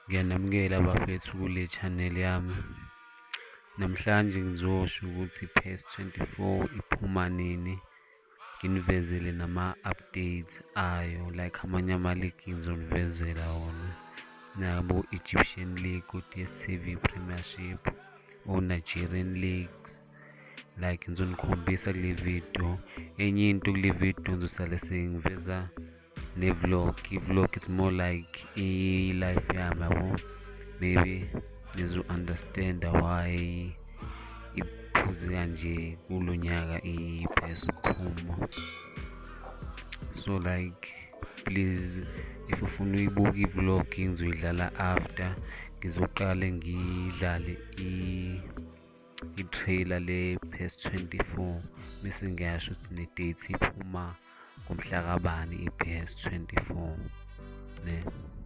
Ngiyanamukela bafethu kule channel yami. Namhlanje ngizosho ukuthi PES 24 iphuma nini. Nginivezele nama-updates ayo, like amanye ama-league ngizonivezela wona. Nabo Egyptian League, DStv Premiership, Nigerian leagues. Like ngizonikhombisa kule video. Enye into kule video ngizosale sengiveza ne-vlog. I-vlog is more like i-life yami yabo. Maybe nizo-understand why iphuze kanje kulo nyaka i-PES uphuma. So like please, if ufuna uyibuka i-vlog ngizoyidlala after. Ngizoqale ngidlale i-trailer le-PES 24 bese ngiyasho ukuthi ne-date iphuma ngomhla kabani i-PES 24 ne.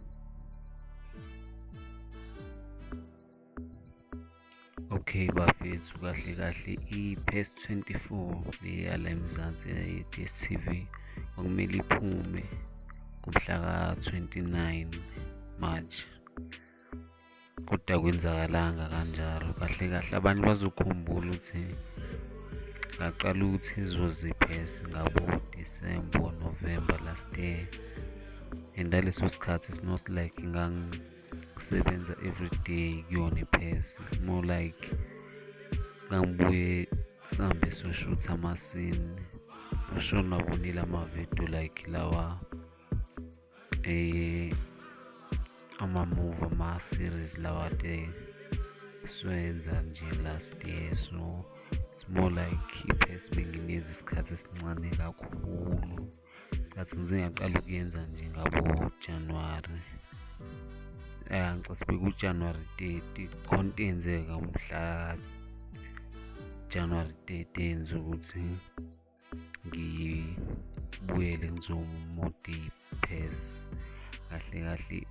Okay bafethu, kahle i-PES 24 leyala eMzansi ye-DStv okumele iphume ngomhla ka-29 March. Kodwa kwenzakalanga kanjalo. Kahle abantu bazokhumbula ukuthi ngaqala ukuthi izoze i-PES ngabo December, November last year. And leso sikhathi it's not like ngangisebenza every day kuyona i-PES. It's more like ngangibuye sihambe so-shoot ama-scene. Usho nabonile ama-video like lawa ama-movie, ama-series lawa siwenza nje last year. So it's more like i-PES bengineza isikhathi esincane kakhulu. Ngathi ngize ngaqala ukuyenza nje ngabo January. Ngicathi bekuJanuary 30 konke yenzeka ngomhla January 30 ukuthi ngibuyele ngizomode i-PES kahle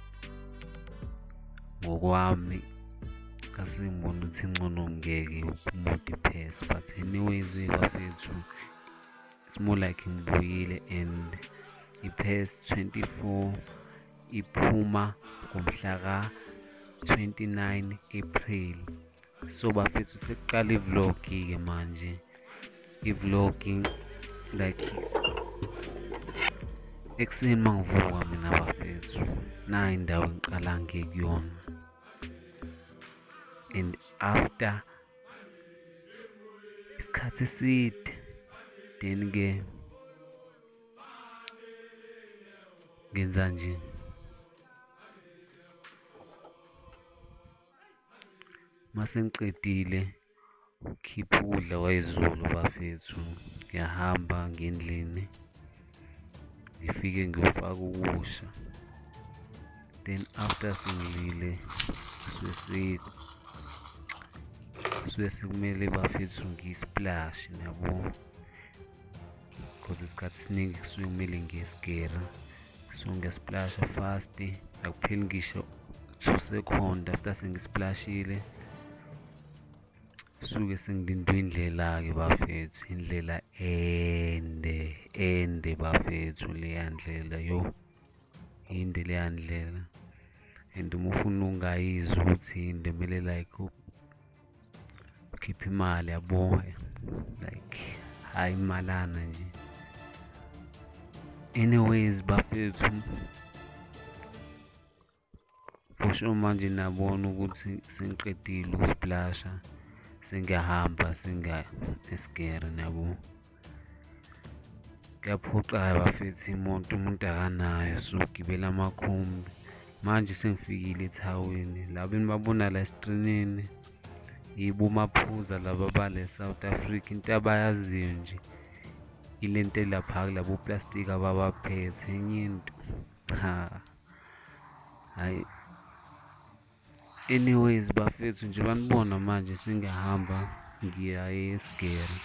ngokwami. Kasengibona ukuthi ngcono ngeke ukumode i-PES, but anyways bafethu, it's more like ngibuyile. And i-PES 24 iphuma ngomhla ka-29 April. So bafethu sekuqala i-vlog ke manje. I-vlogging like ekuseni mangivuka mina bafethu, nayi indawo engiqala ngekuyona. And after isikhathi eside then ke ngenza nje mase ngiqedile ukhipha ukudla kwayizolo bafethu, ngiyahamba ngendlini ngifike ngiyofaka ukusha. Then after sengilile suke sekumele bafethu ngisplash nabo, because isikhathi esiningi kusuke kumele ngiyesigera. So ngiyasiplasha fast, akupheli ngisho 2 seconds after sengisplashile suke sengilindwe indlela ke bafethu, indlela ende bafethu. Leya ndlela yo inde leya ndlela. And uma ufuna ungayizwa ukuthi inde kumele like ukhiphe imali yabo, like hayi imalana nje. Anyways bafethu, for sure manje nabona ukuthi sengiqedile ukusplasha, sengiyahamba esigere nabo. Kuyaphoqa bafethu umuntu akanayo, so ugibela amakhumbi. Manje sengifikile ethaweni, laba enibabona la escreenini yibo maphuza laba bale South Africa. Into abayaziyo nje ilento elapha kulabo plastic ababaphethe. Enye into hayi. Anyways bafethu, nje banibona manje sengiyahamba ngiya esigere.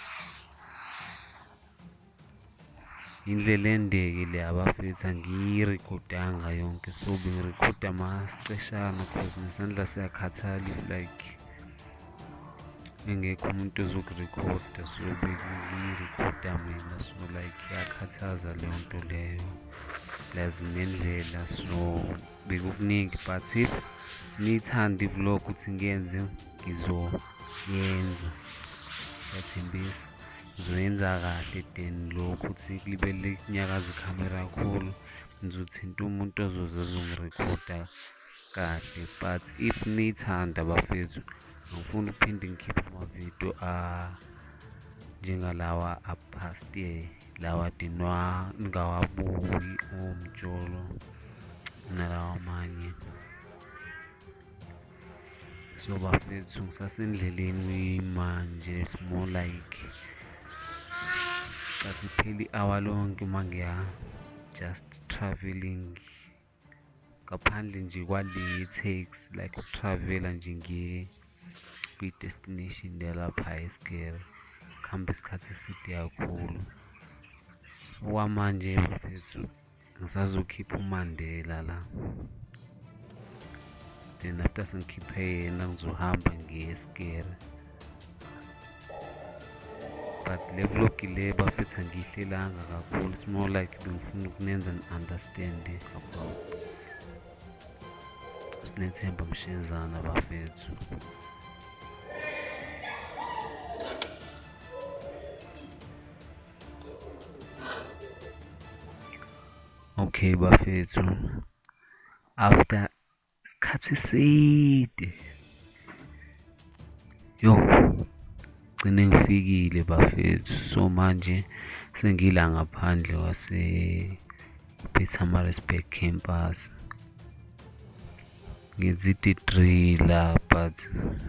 Indlela endeke le abafethu, angiyirekhodanga yonke. So bengirekhoda masiceshana because nesandla siyakhathala like engekho umuntu ozokurekhoda. So bengiyirekhoda mina, so like iyakhathaza leyo nto leyo. plus nendlela, so bekukuningi. But if niyithanda ivlog ukuthi ngiyenze, ngizoyenza, ngiyathembisa ngizoyenza kahle. Then lokhu ukuthi libele kunyakaza ikhamera kakhulu, ngizothinta umuntu ozoze azongirekhoda kahle. But if niyithanda bafethu, angifuni ukuphinde ngikhiphe amavidiyo njengalawa apast lawa ningakawabuki omjolo nalawa amanye. So bafethu ngisasendleleni manje, it's more like cathi ipheli hour lonke mangiya just traveling ngaphandle nje kwale takes, like ukutravela nje ngiye kwi-destination yalapha eSkere, kuhamba isikhathi eside kakhulu. Okwamanje bafethu ngisazokhipha uMandela la, then after sengikhiphe yena ngizohamba ngiye eSkere. But le vlog le bafethu angiyihlelanga kakhulu, it's more like bengifuna ukunenza understand about Sinethemba Mshezana bafethu. Okay bafethu, after isikhathi eside gcine ngifikile bafethu. So manje sengila ngaphandle Pietermaritzburg campus, ngenza i-drill, but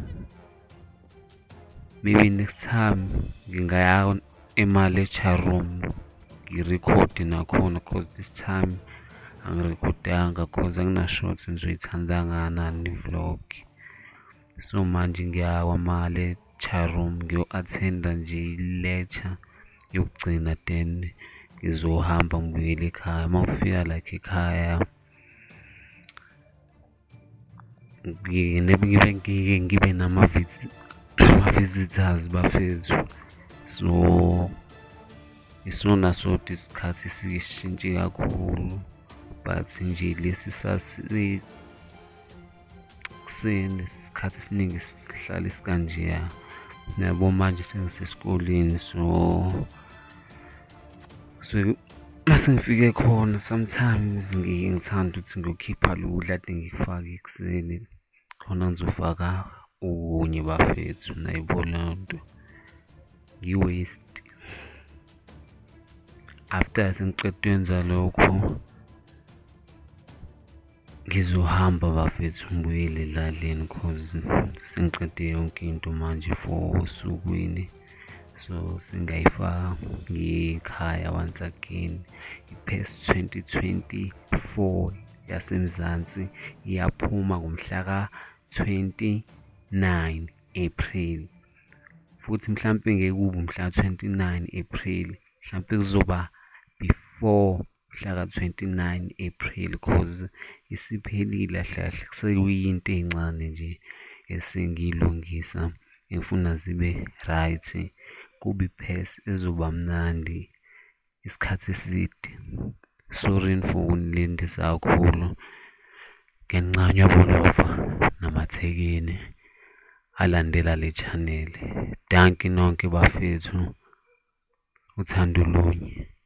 maybe next time ngingaya ema-lecture room ngirekhode nakhona, cause this time angirekhodanga cause anginasure ukuthi nizoyithanda kangakanani i-vlog. So manje ngiya kwama-lecture room ngiyo-attenda nje i-lecture yokugcina, then ngizohamba ngibuyele ekhaya. Uma ufika like ekhaya ngibe nama-visitors bafethu. So isona sodwa isikhathi sishintshe kakhulu, but nje lesi sasikuseni isikhathi esiningi sihlala isikanjeya. Nabo manje sengisesikoleni, so mase ngifike khona sometimes ngithanda ukuthi ngiyokhipha lula kade ngifake ekuseni, khona ngizofaka okunye bafethu. Nayibona nto ngi-waste. After sengiqeda ukwenza lokho ngizohamba bafethu ngibuyele elaleni cause sengiqede yonke into manje for usukwini. So singayifaka ngekhaya once again. I-Pes 2024 yaseMzansi iyaphuma ngomhla ka-29 April, futhi mhlampe ngeke kube umhla ka-29 April, mhlampe kuzoba before mhla ka-29 April cause isiphelile hlahle, kusekuyinto encane nje esengiyilungisa engifuna zibe right, kube i-Pes ezoba mnandi isikhathi eside. Sorry for ukunilindisa kakhulu, ngencanywa bolova namathekeni alandela le channel. Danki nonke bafethu, uthando lunye.